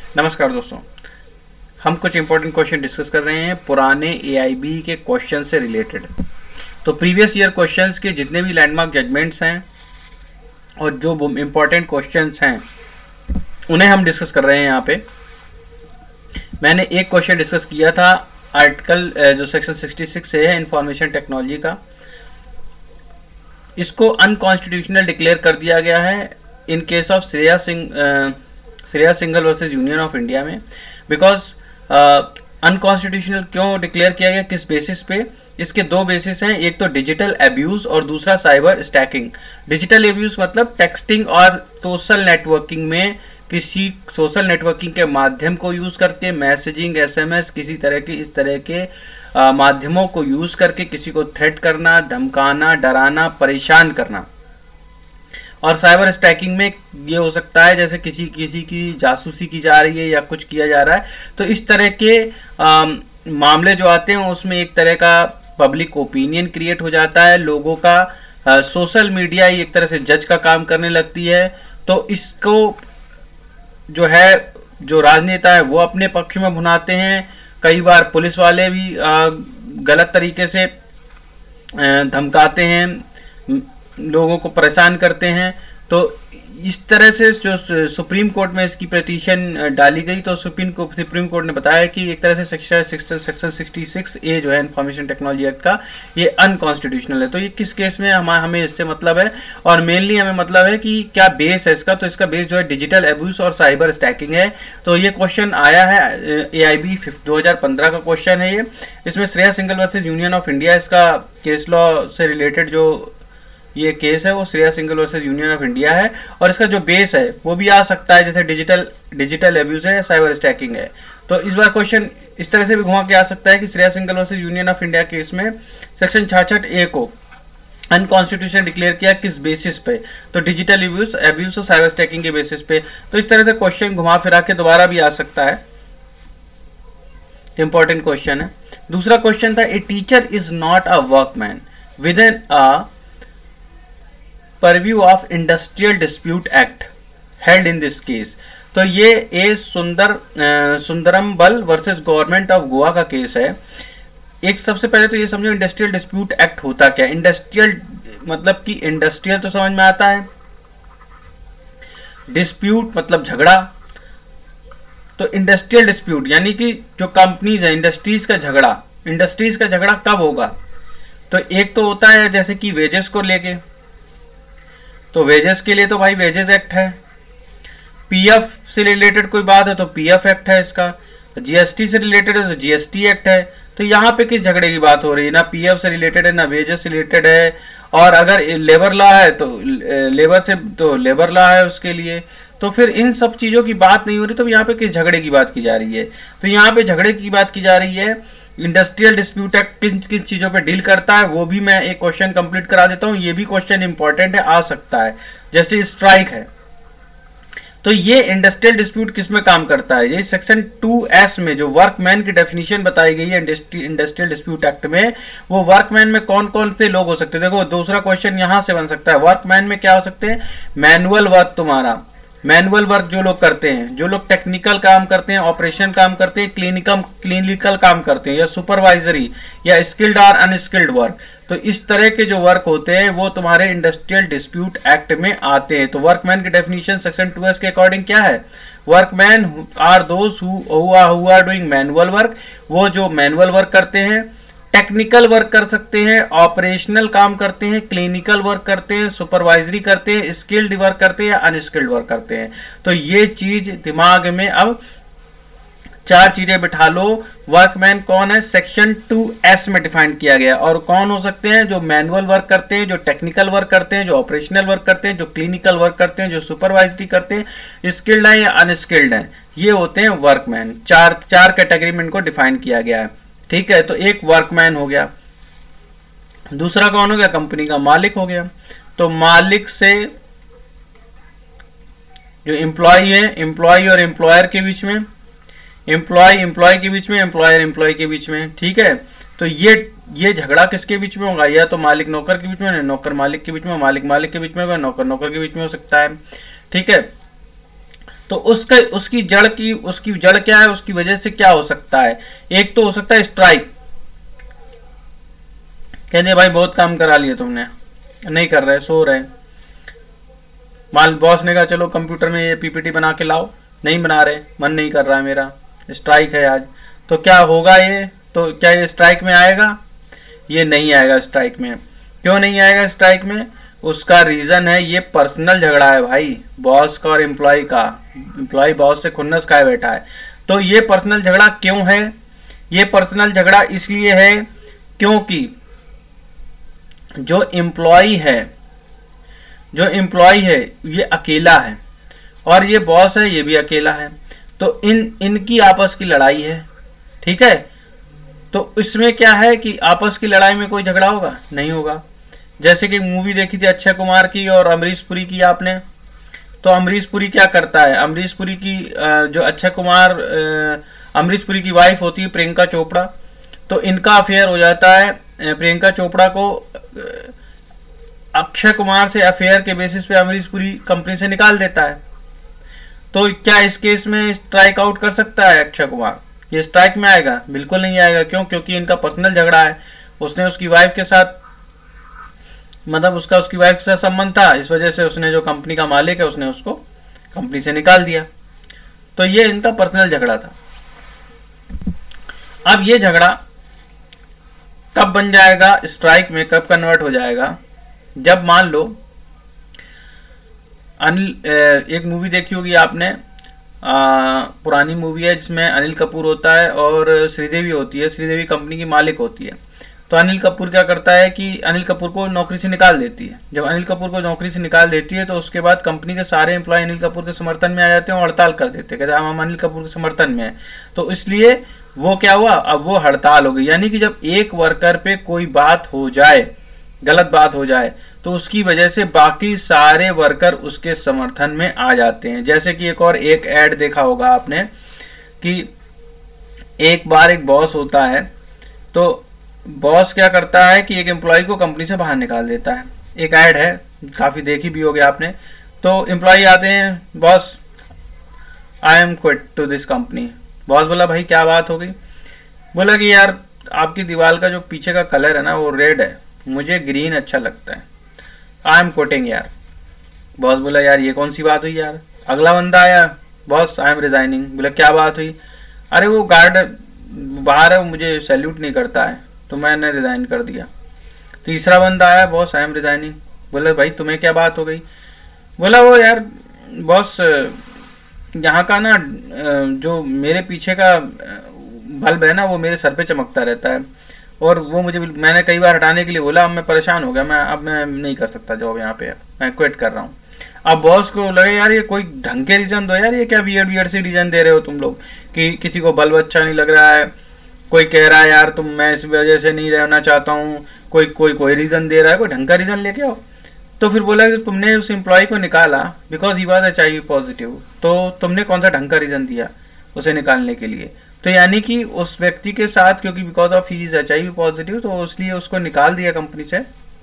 नमस्कार दोस्तों, हम कुछ इंपॉर्टेंट क्वेश्चन डिस्कस कर रहे हैं पुराने एआईबी के क्वेश्चन से रिलेटेड। तो प्रीवियस ईयर क्वेश्चंस के जितने भी लैंडमार्क जजमेंट्स हैं और जो इंपॉर्टेंट क्वेश्चंस हैं उन्हें हम डिस्कस कर रहे हैं। यहाँ पे मैंने एक क्वेश्चन डिस्कस किया था आर्टिकल जो सेक्शन 66 से है इंफॉर्मेशन टेक्नोलॉजी का, इसको अनकॉन्स्टिट्यूशनल डिक्लेयर कर दिया गया है in case of Shreya Singhal versus union of India में। बिकॉज अनकॉन्स्टिट्यूशनल क्यों डिक्लेयर किया गया, किस बेसिस पे? इसके दो बेसिस हैं, एक तो डिजिटल एब्यूज और दूसरा साइबर स्टैकिंग। डिजिटल एब्यूज मतलब टेक्सटिंग और सोशल नेटवर्किंग में किसी सोशल नेटवर्किंग के माध्यम को यूज करके मैसेजिंग, एसएमएस, किसी तरह के इस तरह के माध्यमों को यूज करके किसी को थ्रेट करना, धमकाना, डराना, परेशान करना। और साइबर स्टैकिंग में ये हो सकता है जैसे किसी की जासूसी की जा रही है या कुछ किया जा रहा है, तो इस तरह के मामले जो आते हैं उसमें एक तरह का पब्लिक ओपिनियन क्रिएट हो जाता है, लोगों का सोशल मीडिया एक तरह से जज का काम करने लगती है। तो इसको जो है जो राजनेता है वो अपने पक्ष में भुनाते हैं, कई बार पुलिस वाले भी गलत तरीके से धमकाते हैं, लोगों को परेशान करते हैं। तो इस तरह से जो सुप्रीम कोर्ट में इसकी पिटीशन डाली गई, तो सुप्रीम कोर्ट ने बताया कि एक तरह से सेक्शन 66 ए जो है इंफॉर्मेशन टेक्नोलॉजी एक्ट का, ये अनकॉन्स्टिट्यूशनल है। तो ये किस केस में हमें इससे मतलब है, और मेनली हमें मतलब है कि क्या बेस है इसका। तो इसका बेस जो है डिजिटल एब्यूज और साइबर स्टैकिंग है। तो ये क्वेश्चन आया है एआईबी 2015 का क्वेश्चन है ये। इसमें Shreya Singhal versus union of India, इसका केस लॉ से रिलेटेड जो ये केस है वो Shreya Singhal versus union of India है, और इसका जो बेस है वो भी आ सकता है जैसे डिजिटल एब्यूज है, साइबर स्टैकिंग है। तो इस बार क्वेश्चन इस तरह से भी घुमा के आ सकता है कि Shreya Singhal versus union of India case में सेक्शन 66 ए को अनकॉन्स्टिट्यूशनल डिक्लेयर किया किस बेसिस पे, तो डिजिटल एब्यूज और साइबर स्टैकिंग के बेसिस पे। तो इस तरह से क्वेश्चन घुमा फिरा के दोबारा भी आ सकता है, इंपॉर्टेंट क्वेश्चन है। दूसरा क्वेश्चन था, a teacher is not a workman within a purview of industrial dispute act held in this case. तो ये A Sundarambal versus government of Goa का केस है। एक सबसे पहले तो ये समझो इंडस्ट्रियल डिस्प्यूट एक्ट होता क्या है। इंडस्ट्रियल मतलब कि इंडस्ट्रियल तो समझ में आता है, डिस्प्यूट मतलब झगड़ा। तो इंडस्ट्रियल डिस्प्यूट यानी कि जो कंपनीज है, इंडस्ट्रीज का झगड़ा कब होगा? तो एक तो होता है जैसे कि वेजेस को लेके, तो वेजेस के लिए तो भाई वेजेस एक्ट है। पीएफ से रिलेटेड कोई बात है तो पीएफ एक्ट है इसका। जीएसटी से रिलेटेड है तो जीएसटी एक्ट है। तो यहाँ पे किस झगड़े की बात हो रही है? ना पीएफ से रिलेटेड है ना वेजेस से रिलेटेड है। और अगर लेबर लॉ है तो लेबर लॉ है उसके लिए। तो फिर इन सब चीजों की बात नहीं हो रही, तो यहाँ पे किस झगड़े की बात की जा रही है? तो यहाँ पे झगड़े की बात की जा रही है। इंडस्ट्रियल डिस्प्यूट एक्ट किन किन चीजों पे डील करता है वो भी मैं एक क्वेश्चन कंप्लीट करा देता हूं। ये भी क्वेश्चन इंपॉर्टेंट है, आ सकता है। जैसे स्ट्राइक है, तो ये इंडस्ट्रियल डिस्प्यूट किस में काम करता है? ये सेक्शन 2S में जो वर्कमैन की डेफिनेशन बताई गई है इंडस्ट्रियल डिस्प्यूट एक्ट में, वो वर्कमैन में कौन कौन से लोग हो सकते हैं? देखो, दूसरा क्वेश्चन यहां से बन सकता है, वर्कमैन में क्या हो सकते हैं? मैनुअल वर्क, तुम्हारा मैनुअल वर्क जो लोग करते हैं, जो लोग टेक्निकल काम करते हैं, ऑपरेशन काम करते हैं, क्लिनिकल काम करते हैं, या सुपरवाइजरी या स्किल्ड और अनस्किल्ड वर्क। तो इस तरह के जो वर्क होते हैं वो तुम्हारे इंडस्ट्रियल डिस्प्यूट एक्ट में आते हैं। तो वर्कमैन की डेफिनेशन सेक्शन 2S के अकॉर्डिंग क्या है? Workman are those who are doing manual work, वो जो मैनुअल वर्क करते हैं, टेक्निकल वर्क कर सकते हैं, ऑपरेशनल काम करते हैं, क्लिनिकल वर्क करते हैं, सुपरवाइजरी करते हैं, स्किल्ड वर्क करते हैं या अनस्किल्ड वर्क करते हैं। तो ये चीज दिमाग में अब 4 चीजें बिठा लो। वर्कमैन कौन है? सेक्शन 2S में डिफाइन किया गया। और कौन हो सकते हैं? जो मैनुअल वर्क करते हैं, जो टेक्निकल वर्क करते हैं, जो ऑपरेशनल वर्क करते हैं, जो क्लिनिकल वर्क करते हैं, जो सुपरवाइजरी करते हैं, स्किल्ड है या अनस्किल्ड है, ये होते हैं वर्कमैन। चार कैटेगरी में इनको डिफाइन किया गया है। ठीक है, तो एक वर्कमैन हो गया। दूसरा कौन हो गया? कंपनी का मालिक हो गया। तो मालिक से जो एम्प्लॉय है, एम्प्लॉय और एम्प्लॉयर के बीच में, एम्प्लॉय के बीच में, एम्प्लॉय के बीच में। ठीक है, तो ये झगड़ा किसके बीच में होगा? या तो मालिक नौकर के बीच में, नौकर मालिक के बीच में, मालिक के बीच में, नौकर के बीच में हो सकता है। ठीक है, तो उसकी जड़ क्या है, उसकी वजह से क्या हो सकता है? एक तो हो सकता है स्ट्राइक, कहते भाई बहुत काम करा लिया तुमने, नहीं कर रहे, सो रहे। माल बॉस ने कहा चलो कंप्यूटर में ये पीपीटी बना के लाओ, नहीं बना रहे, मन नहीं कर रहा है मेरा, स्ट्राइक है आज। तो क्या होगा ये? तो क्या ये स्ट्राइक में आएगा? ये नहीं आएगा स्ट्राइक में। क्यों नहीं आएगा स्ट्राइक में? उसका रीजन है ये पर्सनल झगड़ा है भाई, बॉस का और एम्प्लॉय का। एम्प्लॉय बॉस से खुन्नस खाए बैठा है। तो ये पर्सनल झगड़ा क्यों है? ये पर्सनल झगड़ा इसलिए है क्योंकि जो एम्प्लॉय है ये अकेला है और ये बॉस है ये भी अकेला है। तो इनकी आपस की लड़ाई है, ठीक है। तो इसमें क्या है कि आपस की लड़ाई में कोई झगड़ा होगा? नहीं होगा। जैसे कि मूवी देखी थी अक्षय कुमार की और अमरीश पुरी की आपने, तो अमरीश पुरी क्या करता है, अमरीश पुरी की जो अमरीश पुरी की वाइफ होती है प्रियंका चोपड़ा, तो इनका अफेयर हो जाता है। प्रियंका चोपड़ा को अक्षय कुमार से अफेयर के बेसिस पे अमरीश पुरी कंपनी से निकाल देता है। तो क्या इस केस में स्ट्राइक आउट कर सकता है अक्षय कुमार? ये स्ट्राइक में आएगा? बिल्कुल नहीं आएगा। क्यों? क्योंकि इनका पर्सनल झगड़ा है। उसने उसकी वाइफ के साथ, मतलब उसकी वाइफ के साथ संबंध था, इस वजह से उसने, जो कंपनी का मालिक है, उसने उसको कंपनी से निकाल दिया। तो ये इनका पर्सनल झगड़ा था। अब ये झगड़ा कब बन जाएगा स्ट्राइक में, कब कन्वर्ट हो जाएगा? जब मान लो एक मूवी देखी होगी आपने, पुरानी मूवी है जिसमें अनिल कपूर होता है और श्रीदेवी होती है। श्रीदेवी कंपनी की मालिक होती है। तो अनिल कपूर क्या करता है कि अनिल कपूर को नौकरी से निकाल देती है। जब अनिल कपूर को नौकरी से निकाल देती है तो उसके बाद कंपनी के सारे एम्प्लॉय अनिल कपूर के समर्थन में आ जाते हैं और हड़ताल कर देते हैं, कहते हैं हम अनिल कपूर के समर्थन में है। तो इसलिए वो क्या हुआ, अब वो हड़ताल हो गई। यानी कि जब एक वर्कर पे कोई बात हो जाए, गलत बात हो जाए, तो उसकी वजह से बाकी सारे वर्कर उसके समर्थन में आ जाते हैं। जैसे कि एक ऐड देखा होगा आपने कि एक बार एक बॉस होता है, तो बॉस क्या करता है कि एक एम्प्लॉय को कंपनी से बाहर निकाल देता है। एक ऐड है, काफी देखी भी होगी आपने। तो एम्प्लॉय आते हैं, boss I am quit to this company. Boss बोला भाई क्या बात हो गई? बोला कि यार आपकी दीवार का जो पीछे का कलर है ना वो रेड है, मुझे ग्रीन अच्छा लगता है, आई एम क्विटिंग यार। बॉस बोला यार ये कौन सी बात हुई यार। अगला बंदा आया, बॉस आई एम रिजाइनिंग। बोला क्या बात हुई? अरे वो गार्ड बाहर है, वो मुझे सैल्यूट नहीं करता है तो मैंने रिजाइन कर दिया। तीसरा बंदा आया, बॉस आई एम रिजाइनिंग। बोला भाई तुम्हें क्या बात हो गई? बोला वो यार बॉस यहाँ का ना जो मेरे पीछे का बल्ब है ना वो मेरे सर पे चमकता रहता है और वो मैंने कई बार हटाने के लिए बोला, अब मैं परेशान हो गया, अब मैं नहीं कर सकता जॉब यहाँ पे, मैं क्विट कर रहा हूँ। अब बॉस को लगे यार ये कोई ढंग के रीजन दो यार, ये क्या वियर्ड से रीजन दे रहे हो तुम लोग कि किसी को बल्ब अच्छा नहीं लग रहा है, कोई कह रहा है यार मैं इस वजह से नहीं रहना चाहता हूँ, कोई रीजन दे रहा है, कोई ढंग का रीजन लेके आओ। तो फिर बोला कि तुमने उस एम्प्लॉय को निकाला because he was HIV positive, तो तुमने कौन सा ढंग का रीजन दिया उसे निकालने के लिए? तो यानी कि उस व्यक्ति के साथ, क्योंकि because of he is HIV positive, तो इसलिए उसको निकाल दिया कंपनी से।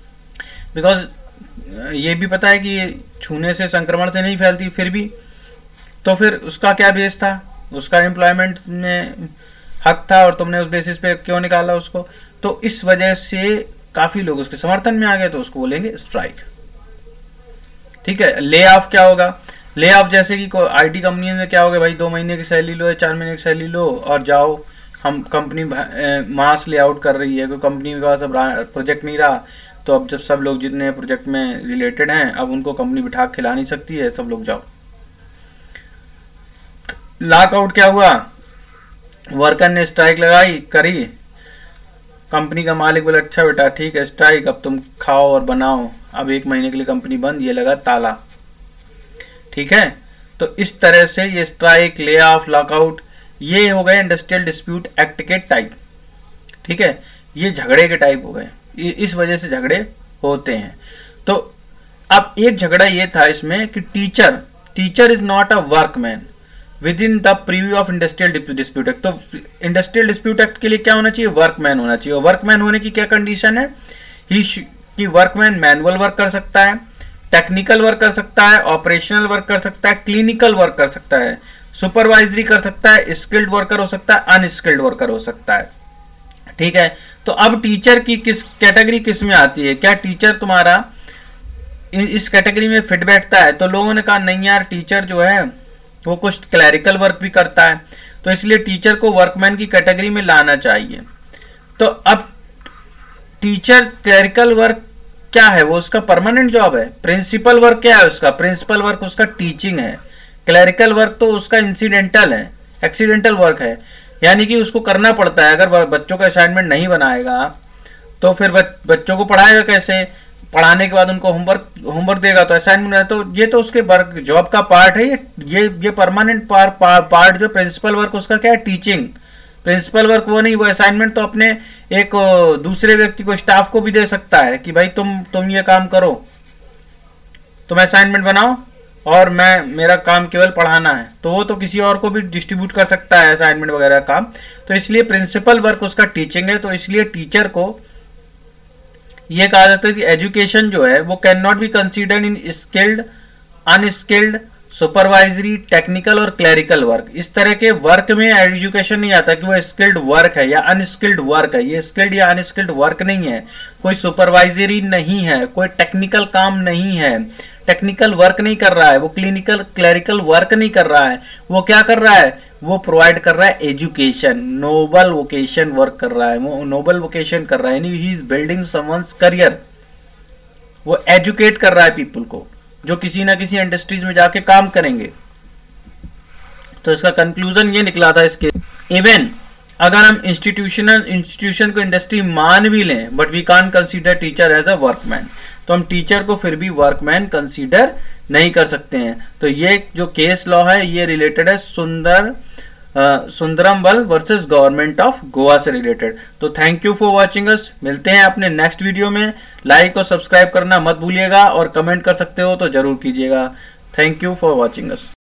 बिकॉज ये भी पता है कि ये छूने से, संक्रमण से नहीं फैलती, फिर भी तो फिर उसका क्या बेस था, उसका एम्प्लॉयमेंट में हक था और तुमने उस बेसिस पे क्यों निकाला उसको? तो इस वजह से काफी लोग उसके समर्थन में आ गए, तो उसको बोलेंगे स्ट्राइक। ठीक है। ले ऑफ क्या होगा? ले ऑफ जैसे कि IT कंपनी में क्या होगा, भाई 2 महीने की सैलरी लो या 4 महीने की सैलरी लो और जाओ, हम कंपनी मास ले आउट कर रही है, कोई कंपनी के पास अब प्रोजेक्ट नहीं रहा, तो अब जब सब लोग जितने प्रोजेक्ट में रिलेटेड हैं अब उनको कंपनी बिठा खिला नहीं सकती है, सब लोग जाओ। लॉकआउट क्या हुआ? वर्कर ने स्ट्राइक करी, कंपनी का मालिक बोला अच्छा बेटा ठीक है स्ट्राइक, अब तुम खाओ और बनाओ, अब 1 महीने के लिए कंपनी बंद, ये लगा ताला। ठीक है। तो इस तरह से ये स्ट्राइक, ले ऑफ, लॉकआउट ये हो गए इंडस्ट्रियल डिस्प्यूट एक्ट के टाइप। ठीक है। ये झगड़े के टाइप हो गए, इस वजह से झगड़े होते हैं। तो अब एक झगड़ा ये था इसमें कि teacher is not a workman within the purview of industrial dispute act. तो इंडस्ट्रियल डिस्प्यूट एक्ट के लिए क्या होना चाहिए? वर्कमैन होना चाहिए। और वर्कमैन होने की क्या कंडीशन है कि वर्कमैन मैनुअल वर्क कर सकता है, टेक्निकल वर्क कर सकता है, ऑपरेशनल वर्क कर सकता है, क्लिनिकल वर्क कर सकता है, सुपरवाइजरी कर सकता है, स्किल्ड वर्कर हो सकता है, अनस्किल्ड वर्कर हो सकता है। ठीक है, तो अब टीचर की किस कैटेगरी किस में आती है, क्या टीचर तुम्हारा इस कैटेगरी में फिट बैठता है? तो लोगों ने कहा नहीं यार, टीचर जो है वो कुछ क्लैरिकल वर्क भी करता है, तो इसलिए टीचर को वर्कमैन की कैटेगरी में लाना चाहिए। तो अब टीचर क्लैरिकल वर्क क्या है, वो उसका परमानेंट जॉब है। प्रिंसिपल वर्क क्या है उसका, प्रिंसिपल वर्क उसका टीचिंग है। क्लैरिकल वर्क तो उसका इंसिडेंटल है, एक्सीडेंटल वर्क है, यानी कि उसको करना पड़ता है। अगर बच्चों का असाइनमेंट नहीं बनाएगा तो फिर बच्चों को पढ़ाएगा कैसे, पढ़ाने के बाद उनको होमवर्क देगा तो असाइनमेंट है, तो ये तो उसके वर्क जॉब का पार्ट है। ये परमानेंट पार्ट जो प्रिंसिपल वर्क उसका क्या है, टीचिंग। प्रिंसिपल वर्क वो नहीं, वो असाइनमेंट तो अपने एक दूसरे व्यक्ति को, स्टाफ को भी दे सकता है कि भाई तुम ये काम करो, तुम असाइनमेंट बनाओ और मेरा काम केवल पढ़ाना है, तो वो तो किसी और को भी डिस्ट्रीब्यूट कर सकता है असाइनमेंट वगैरह काम। तो इसलिए प्रिंसिपल वर्क उसका टीचिंग है। तो इसलिए टीचर को ये कहा जाता है कि एजुकेशन जो है वो can not be considered in skilled, unskilled, supervisory, technical और क्लैरिकल वर्क। इस तरह के वर्क में एजुकेशन नहीं आता कि वो स्किल्ड वर्क है या अनस्किल्ड वर्क है। ये स्किल्ड या अनस्किल्ड वर्क नहीं है, कोई सुपरवाइजरी नहीं है, कोई टेक्निकल काम नहीं है, टेक्निकल वर्क नहीं कर रहा है, वो क्लैरिकल वर्क नहीं कर रहा है। वो क्या कर रहा है, वो प्रोवाइड कर रहा है एजुकेशन, नोबल वोकेशन वर्क कर रहा है, वो नोबल वोकेशन कर रहा है, यानी he is building someone's career. वो एजुकेट कर रहा है पीपल को जो किसी ना किसी इंडस्ट्रीज में जाके काम करेंगे। तो इसका कंक्लूजन ये निकला था इसके, इवन अगर हम इंस्टीट्यूशन को इंडस्ट्री मान भी लें, but we can't consider teacher as a workman, तो हम टीचर को फिर भी वर्कमैन कंसीडर नहीं कर सकते हैं। तो ये जो केस लॉ है ये रिलेटेड है Sundarambal versus government of Goa से रिलेटेड। तो thank you for watching us, मिलते हैं अपने नेक्स्ट वीडियो में। लाइक और सब्सक्राइब करना मत भूलिएगा और कमेंट कर सकते हो तो जरूर कीजिएगा। Thank you for watching us.